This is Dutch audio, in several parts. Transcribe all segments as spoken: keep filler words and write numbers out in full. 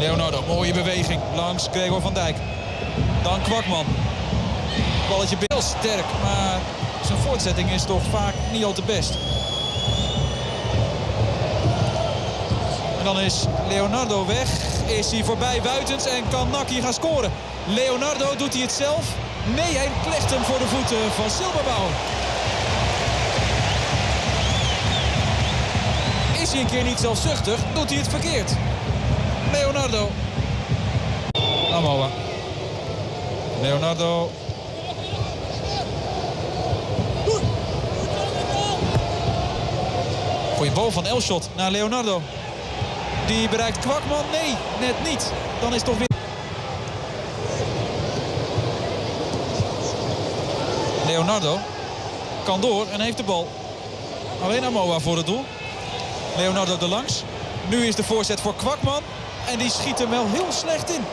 Leonardo, mooie beweging langs Gregor van Dijk. Dan Kwakman. Balletje heel sterk, maar zijn voortzetting is toch vaak niet al te best. En dan is Leonardo weg. Is hij voorbij Wuitens en kan N A C hier gaan scoren. Leonardo, doet hij het zelf? Nee, hij legt hem voor de voeten van Silberbauer. Is hij een keer niet zelfzuchtig, doet hij het verkeerd. Leonardo. Amoa. Leonardo. Goeie bal van Elshot naar Leonardo. Die bereikt Kwakman. Nee, net niet. Dan is het toch weer... Leonardo kan door en heeft de bal. Alleen Amoa voor het doel. Leonardo erlangs. Nu is de voorzet voor Kwakman. En die schiet hem wel heel slecht in.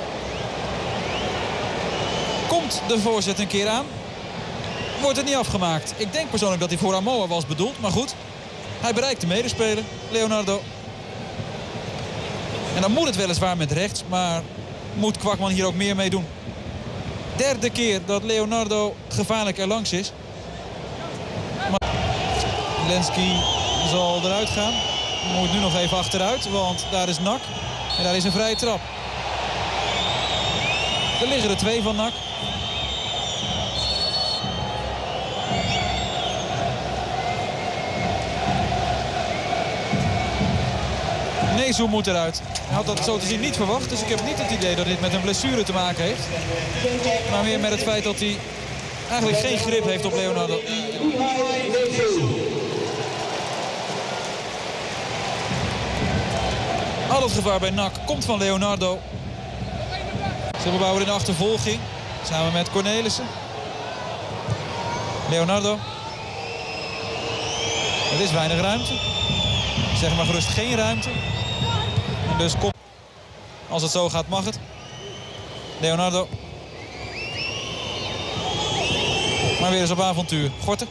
Komt de voorzet een keer aan. Wordt het niet afgemaakt. Ik denk persoonlijk dat hij voor Amoa was bedoeld. Maar goed, hij bereikt de medespeler. Leonardo. En dan moet het weliswaar met rechts. Maar moet Kwakman hier ook meer mee doen. Derde keer dat Leonardo gevaarlijk erlangs is. Maar Lenski zal eruit gaan. Moet nu nog even achteruit, want daar is N A C. En daar is een vrije trap. Er liggen er twee van N A C. Nezu moet eruit. Hij had dat zo te zien niet verwacht. Dus ik heb niet het idee dat dit met een blessure te maken heeft. Maar meer met het feit dat hij eigenlijk geen grip heeft op Leonardo. Al het gevaar bij N A C komt van Leonardo. Silberbauer in de achtervolging. Samen met Cornelissen. Leonardo. Er is weinig ruimte. Zeg maar gerust geen ruimte. En dus kop. Als het zo gaat mag het. Leonardo. Maar weer eens op avontuur. Gorten.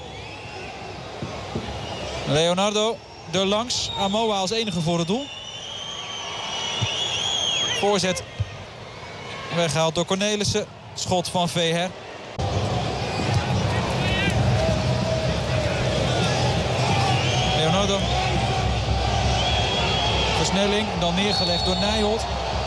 Leonardo erlangs. Amoa als enige voor het doel. Voorzet. Weggehaald door Cornelissen. Schot van Veher. Leonardo. Versnelling. Dan neergelegd door Nijholt.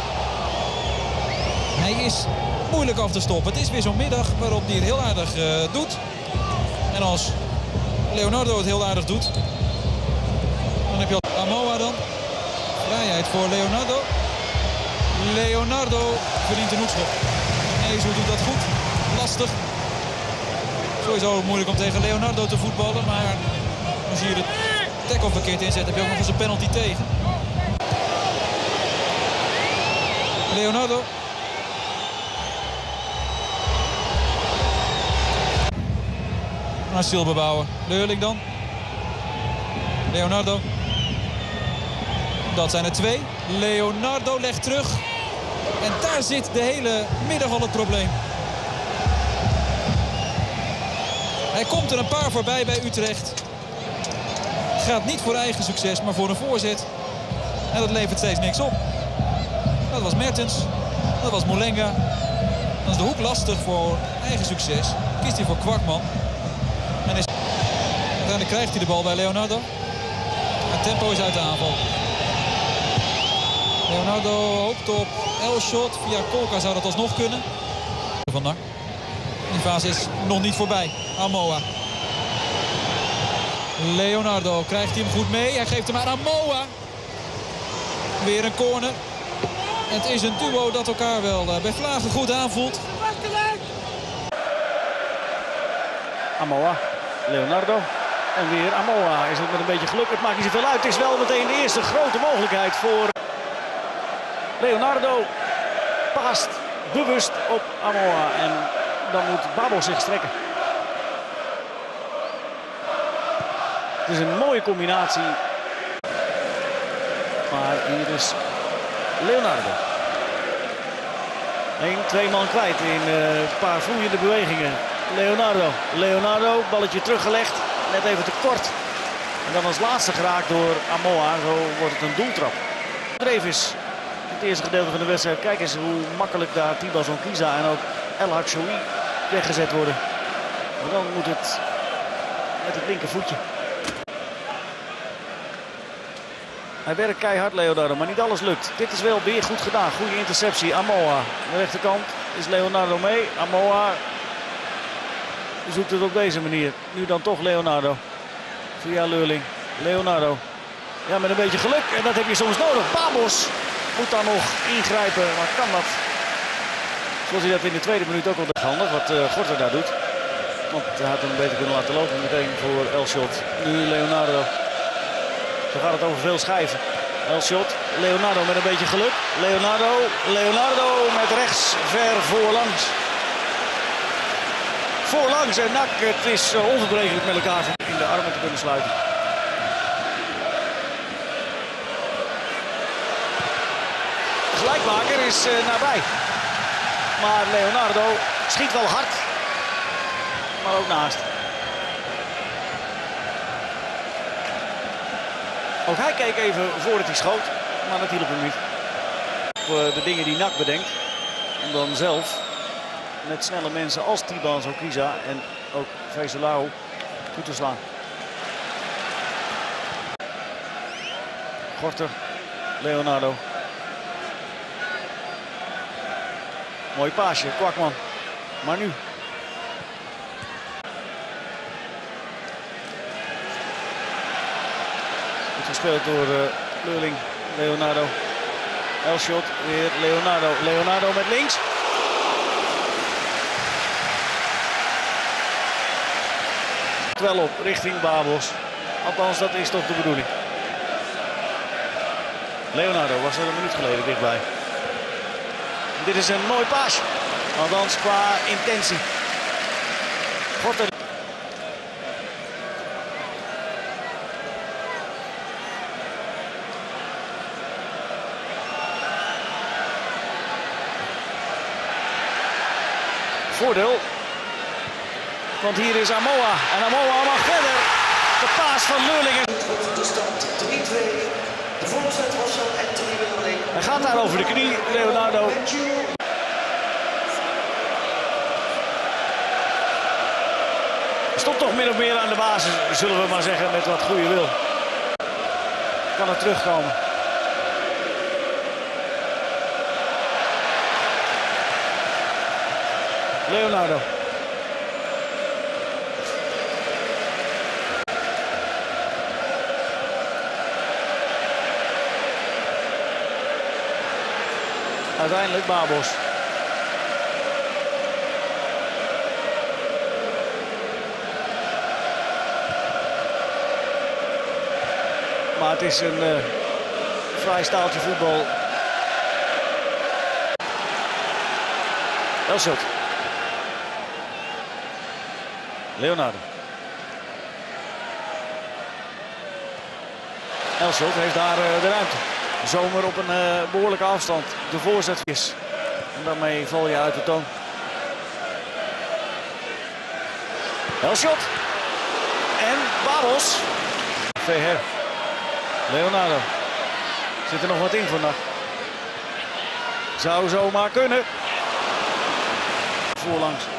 Hij is moeilijk af te stoppen. Het is weer zo'n middag waarop hij het heel aardig uh, doet. En als Leonardo het heel aardig doet. Dan heb je Amoa dan. Vrijheid voor Leonardo. Leonardo verdient een hoekschop. Nee, zo doet dat goed. Lastig. Sowieso moeilijk om tegen Leonardo te voetballen. Maar als je de tackle verkeerd inzet, heb je ook nog eens een penalty tegen. Leonardo. Naar Silberbauer. Leurling dan. Leonardo. Dat zijn er twee. Leonardo legt terug. En daar zit de hele middag al het probleem. Hij komt er een paar voorbij bij Utrecht. Gaat niet voor eigen succes, maar voor een voorzet. En dat levert steeds niks op. Dat was Mertens. Dat was Molenga. Dan is de hoek lastig voor eigen succes. Kiest hij voor Kwakman. En is... uiteindelijk krijgt hij de bal bij Leonardo. Het tempo is uit de aanval. Leonardo hoopt op Elshot. Via Kolka zou dat alsnog kunnen. Van N A C. Die fase is nog niet voorbij. Amoa. Leonardo krijgt hij hem goed mee. Hij geeft hem aan Amoa. Weer een corner. Het is een duo dat elkaar wel bij vlagen goed aanvoelt. Amoa. Leonardo. En weer Amoa. Is het met een beetje geluk. Het maakt niet zoveel uit. Het is wel meteen de eerste grote mogelijkheid voor... Leonardo paast bewust op Amoa en dan moet Babos zich strekken. Het is een mooie combinatie. Maar hier is Leonardo. Eén, twee man kwijt in een paar vloeiende bewegingen. Leonardo. Leonardo, balletje teruggelegd. Net even te kort. En dan als laatste geraakt door Amoa. Zo wordt het een doeltrap. Drevis. het eerste gedeelte van de wedstrijd. Kijk eens hoe makkelijk daar Tibas Onkiza en ook El Hachoui weggezet worden. Maar dan moet het met het linkervoetje. Hij werkt keihard, Leonardo, maar niet alles lukt. Dit is wel weer goed gedaan. Goede interceptie. Amoa. Aan de rechterkant is Leonardo mee. Amoa zoekt het op deze manier. Nu dan toch Leonardo. Via Leurling. Leonardo. Ja, met een beetje geluk. En dat heb je soms nodig. Babos moet dan nog ingrijpen. Maar kan dat? Zoals hij dat in de tweede minuut ook al handig. Wat uh, Gorter daar doet. Want hij had hem beter kunnen laten lopen. Meteen voor Elshot. Nu Leonardo. Dan gaat het over veel schijven. Elshot. Leonardo met een beetje geluk. Leonardo. Leonardo met rechts ver voorlangs. Voorlangs en Nak. Het is uh, onverbrekelijk met elkaar in de armen te kunnen sluiten. De gelijkmaker is uh, nabij. Maar Leonardo schiet wel hard. Maar ook naast. Ook hij keek even voordat hij schoot. Maar dat hielp hem niet. Voor de dingen die Nak bedenkt. Om dan zelf met snelle mensen als Tibas Onkiza en ook Vezelao toe te slaan. Gorter, Leonardo. Mooi paasje, Kwakman. Maar nu. Goed gespeeld door uh, Leurling, Leonardo. Elshot, weer Leonardo. Leonardo met links. Wel op richting Babos. Althans, dat is toch de bedoeling. Leonardo was er een minuut geleden dichtbij. Dit is een mooi paasje. Althans qua intentie. Gorter. Voordeel. Want hier is Amoa. En Amoa mag verder. De paas van Leurling. De stand drie twee. De voorzet was van Anthony Leurling. Hij gaat daar over de knie, Leonardo. Stond toch min of meer aan de basis, zullen we maar zeggen, met wat goede wil. Kan er terugkomen. Leonardo. Uiteindelijk Babos. Maar het is een uh, vrij staaltje voetbal. Elshot. Leonardo. Elshot heeft daar uh, de ruimte. Zomer op een uh, behoorlijke afstand. De voorzet is. En daarmee val je uit de toon. Elshot. En Babos. Verher. Leonardo. Zit er nog wat in vandaag? Zou zomaar kunnen. Voorlangs.